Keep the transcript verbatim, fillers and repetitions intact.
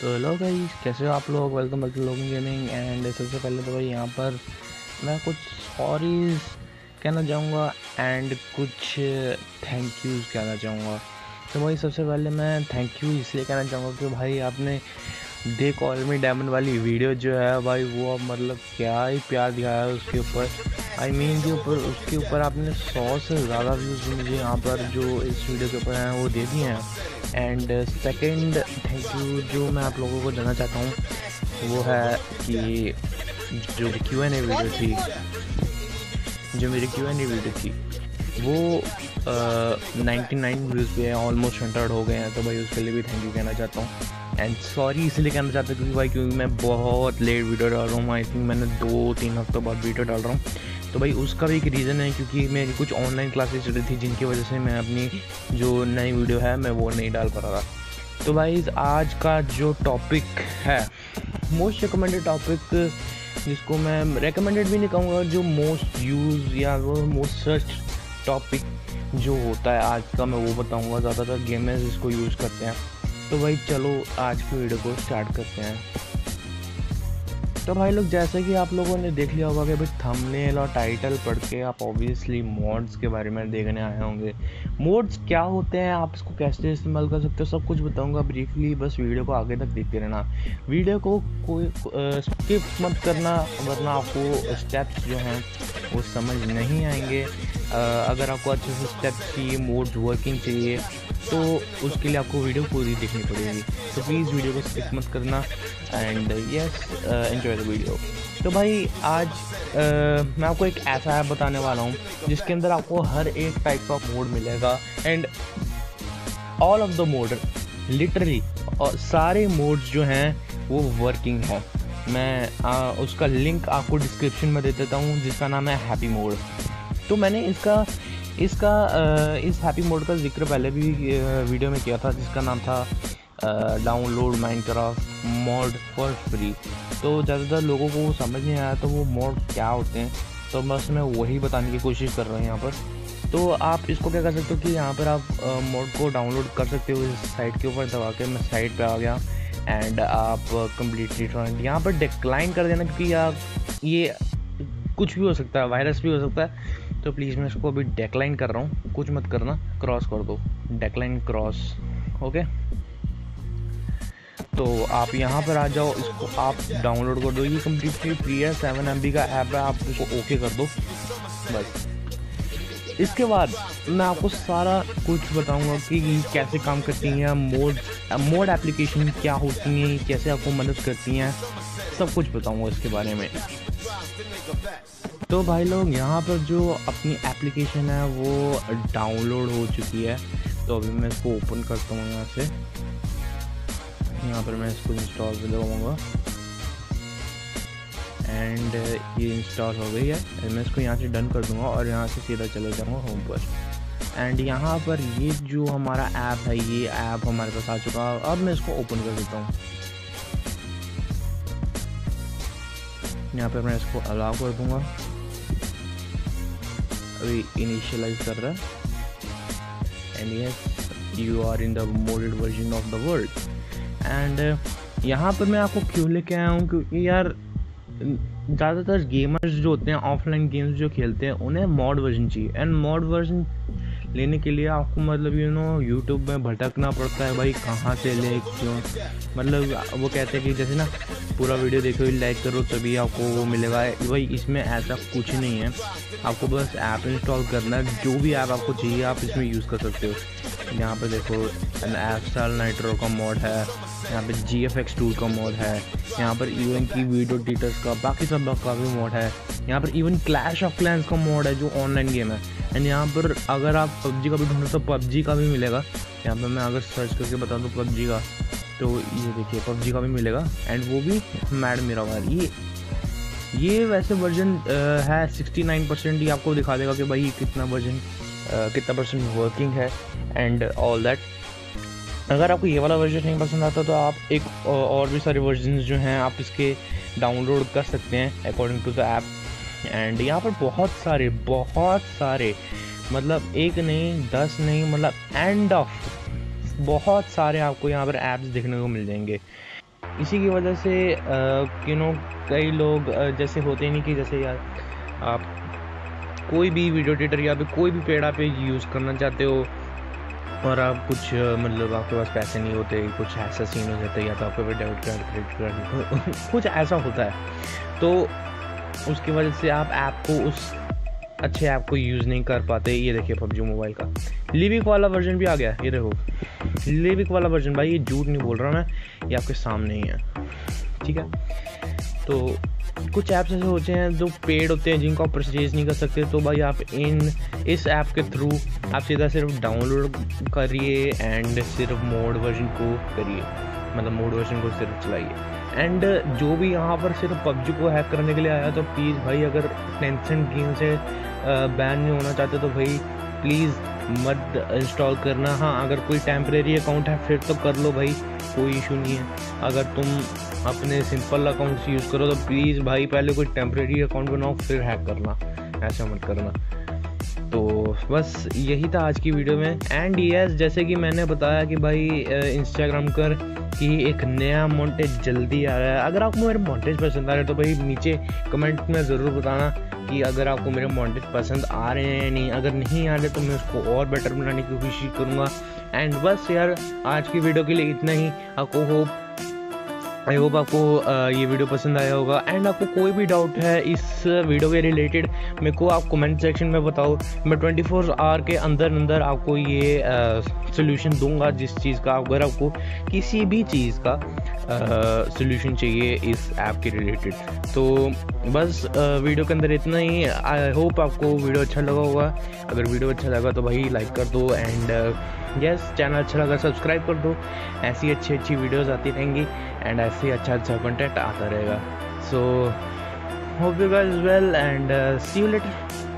तो hello guys, कैसे हो आप लोग। Welcome back to login gaming. And सबसे पहले तो भाई यहाँ पर मैं कुछ सॉरीज कहना चाहूँगा एंड कुछ थैंक यूज़ कहना चाहूँगा। तो भाई सबसे पहले मैं थैंक यू इसलिए कहना चाहूँगा कि भाई आपने दे कॉल मी डायमंड वाली वीडियो जो है भाई वो अब मतलब क्या ही प्यार दिखाया है उसके ऊपर। आई मीन के ऊपर उसके ऊपर आपने सौ से ज़्यादा व्यूज़ मुझे यहाँ पर जो इस वीडियो के ऊपर हैं वो दे दिए हैं। एंड सेकंड थैंक यू जो मैं आप लोगों को देना चाहता हूँ वो है कि जो क्यू एन ए वीडियो थी जो मेरी क्यू एन ए वीडियो थी वो नाइन्टी नाइन व्यूज़ पे है, ऑलमोस्ट हंड्रेड हो गए हैं। तो भाई उसके लिए भी थैंक यू कहना चाहता हूँ। एंड सॉरी इसलिए कहना चाहता हूँ क्योंकि भाई क्योंकि मैं बहुत लेट वीडियो डाल रहा हूँ। आई थिंक मैंने दो तीन हफ्तों बाद वीडियो डाल रहा हूँ। तो भाई उसका भी एक रीज़न है क्योंकि मेरी कुछ ऑनलाइन क्लासेस चल रही थी जिनकी वजह से मैं अपनी जो नई वीडियो है मैं वो नहीं डाल पा रहा था। तो भाई आज का जो टॉपिक है मोस्ट रिकमेंडेड टॉपिक, जिसको मैं रेकमेंडेड भी नहीं कहूँगा, जो मोस्ट यूज़ या वो मोस्ट सर्च टॉपिक जो होता है आज का मैं वो बताऊँगा। ज़्यादातर गेमर्स इसको यूज़ करते हैं। तो भाई चलो आज की वीडियो को स्टार्ट करते हैं। तो भाई लोग जैसे कि आप लोगों ने देख लिया होगा कि भाई थंबनेल और टाइटल पढ़ के आप ऑब्वियसली मोड्स के बारे में देखने आए होंगे। मोड्स क्या होते हैं, आप इसको कैसे इस्तेमाल कर सकते हो, सब कुछ बताऊंगा ब्रीफली। बस वीडियो को आगे तक देखते रहना, वीडियो को कोई स्किप मत करना वरना आपको स्टेप्स जो हैं वो समझ नहीं आएंगे। आ, अगर आपको अच्छे से स्टेप्स चाहिए, मोड्स वर्किंग चाहिए तो उसके लिए आपको वीडियो पूरी देखनी पड़ेगी। तो प्लीज़ वीडियो को स्किप मत करना and yes enjoy the video. तो भाई आज uh, मैं आपको एक ऐसा ऐप बताने वाला हूँ जिसके अंदर आपको हर एक टाइप का मोड मिलेगा and all of the mod literally और सारे मोड्स जो हैं वो वर्किंग है। मैं uh, उसका लिंक आपको डिस्क्रिप्शन में दे देता हूँ जिसका नाम है हैप्पी मोड। तो मैंने इसका इसका इस हैप्पी मोड का जिक्र पहले भी वीडियो में किया था जिसका नाम था download Minecraft mod for free. तो ज़्यादातर लोगों को वो समझ नहीं आया तो वो मोड क्या होते हैं, तो बस मैं वही बताने की कोशिश कर रहा हूँ यहाँ पर। तो आप इसको क्या कर सकते हो कि यहाँ पर आप मोड को डाउनलोड कर सकते हो इस साइट के ऊपर दबा के। मैं साइट पे आ गया एंड आप कम्प्लीटली यहाँ पर डिक्लाइन कर देना क्योंकि आप ये कुछ भी हो सकता है, वायरस भी हो सकता है। तो प्लीज़ मैं इसको अभी डेक्लाइन कर रहा हूँ, कुछ मत करना, क्रॉस कर दो, डेक्लाइन क्रॉस। ओके तो आप यहाँ पर आ जाओ, इसको आप डाउनलोड कर दो। ये कम्प्लीटली फ्री है, सेवन एम बी का ऐप है, आप इसको ओके कर दो बस। इसके बाद मैं आपको सारा कुछ बताऊंगा कि कैसे काम करती हैं मोड मोड एप्लीकेशन क्या होती हैं, कैसे आपको मदद करती हैं, सब कुछ बताऊंगा इसके बारे में। तो भाई लोग यहाँ पर जो अपनी एप्लीकेशन है वो डाउनलोड हो चुकी है। तो अभी मैं इसको ओपन करता हूँ यहाँ से, यहाँ पर मैं इसको इंस्टॉल पे लगाऊंगा एंड ये इंस्टॉल हो गई है। मैं इसको यहाँ से डन कर दूँगा और यहाँ से सीधा चले जाऊँगा होम पर। एंड यहाँ पर ये जो हमारा ऐप है ये ऐप हमारे पास आ चुका है। अब मैं इसको ओपन कर देता हूँ। यहाँ पर मैं इसको अलाउ कर दूँगा, अभी इनिशियलाइज कर रहा है and yes you are in the modded version of the world. And यहाँ पर मैं आपको क्यों लेके आया हूँ क्योंकि यार ज़्यादातर गेमर्स जो होते हैं ऑफलाइन गेम्स जो खेलते हैं उन्हें मॉड वर्जन चाहिए। एंड मॉड वर्जन लेने के लिए आपको मतलब यू नो यूट्यूब में भटकना पड़ता है भाई, कहाँ से ले क्यों, मतलब वो कहते हैं कि जैसे ना पूरा वीडियो देखो लाइक करो तभी आपको वो मिलेगा। भाई इसमें ऐसा कुछ नहीं है, आपको बस ऐप इंस्टॉल करना है, जो भी ऐप आपको चाहिए आप इसमें यूज़ कर सकते हो। यहाँ पे देखो एफएसएल नाइट्रो का मोड है, यहाँ पे जी एफ एक्स टूल का मोड है, यहाँ पर इवन की वीडियो एडिटर्स का बाकी सब का भी मोड है। यहाँ पर इवन क्लैश ऑफ क्लैंस का मोड है जो ऑनलाइन गेम है। एंड यहाँ पर अगर आप पबजी का भी ढूंढो तो पबजी का भी मिलेगा। यहाँ पर मैं अगर सर्च करके बता दूँ पबजी का तो ये देखिए पबजी का भी मिलेगा एंड वो भी मैड मिरामार। ये ये वैसे वर्जन है सिक्सटी नाइन परसेंट ही आपको दिखा देगा कि भाई कितना वर्जन कितना परसेंट वर्किंग है एंड ऑल दैट। अगर आपको ये वाला वर्जन नहीं पसंद आता तो आप एक और भी सारे वर्जन जो हैं आप इसके डाउनलोड कर सकते हैं according to the app. And यहाँ पर बहुत सारे बहुत सारे मतलब एक नहीं दस नहीं मतलब एंड ऑफ बहुत सारे आपको यहाँ पर ऐप्स देखने को मिल जाएंगे। इसी की वजह से यू नो कई लोग uh, जैसे होते नहीं कि जैसे यार आप कोई भी वीडियो एडिटर या फिर कोई भी पेड़ आप यूज़ करना चाहते हो और आप कुछ मतलब आपके पास पैसे नहीं होते, कुछ ऐसा सीन हो जाता है या तो आपके पास डेबिट कार्ड क्रेडिट कार्ड कुछ ऐसा होता है, तो उसकी वजह से आप ऐप को उस अच्छे ऐप को यूज़ नहीं कर पाते। ये देखिए पबजी मोबाइल का लिविक वाला वर्जन भी आ गया, ये देखो लिविक वाला वर्जन। भाई ये झूठ नहीं बोल रहा मैं, ये आपके सामने ही है, ठीक है। तो कुछ ऐप्स ऐसे होते हैं जो पेड होते हैं जिनको आप परचेज नहीं कर सकते, तो भाई आप इन इस ऐप के थ्रू आप सीधा सिर्फ डाउनलोड करिए एंड सिर्फ मोड वर्जन को करिए, मतलब मोड वर्जन को सिर्फ चलाइए। एंड जो भी यहाँ पर सिर्फ पबजी को हैक करने के लिए आया तो प्लीज़ भाई अगर टेंशन गेम से बैन नहीं होना चाहते तो भाई प्लीज़ मत इंस्टॉल करना। हाँ अगर कोई टेम्परेरी अकाउंट है फिर तो कर लो भाई, कोई इशू नहीं है। अगर तुम अपने सिंपल अकाउंट से यूज़ करो तो प्लीज़ भाई पहले कोई टेम्परेरी अकाउंट बनाओ फिर हैक करना, ऐसा मत करना। तो बस यही था आज की वीडियो में। एंड यस जैसे कि मैंने बताया कि भाई इंस्टाग्राम कर कि एक नया मॉन्टेज जल्दी आ रहा है। अगर आपको मेरे मॉन्टेज पसंद आ रहे हैं तो भाई नीचे कमेंट में ज़रूर बताना कि अगर आपको मेरे मॉन्टेज पसंद आ रहे हैं या नहीं। अगर नहीं आ रहे तो मैं उसको और बेटर बनाने की कोशिश करूँगा। एंड बस यार आज की वीडियो के लिए इतना ही। आपको होप आई होप आपको ये वीडियो पसंद आया होगा। एंड आपको कोई भी डाउट है इस वीडियो के रिलेटेड मेरे को आप कमेंट सेक्शन में बताओ, मैं ट्वेंटी फोर आवर के अंदर अंदर आपको ये सोल्यूशन दूंगा जिस चीज़ का, अगर आपको किसी भी चीज़ का सोल्यूशन चाहिए इस ऐप के रिलेटेड। तो बस वीडियो के अंदर इतना ही। आई होप आपको वीडियो अच्छा लगा होगा। अगर वीडियो अच्छा लगा तो भाई लाइक कर दो एंड यस चैनल अच्छा लगा सब्सक्राइब कर दो। ऐसी अच्छी अच्छी वीडियोस आती रहेंगी एंड ऐसे अच्छा अच्छा कंटेंट आता रहेगा। So hope you guys well and see you letter.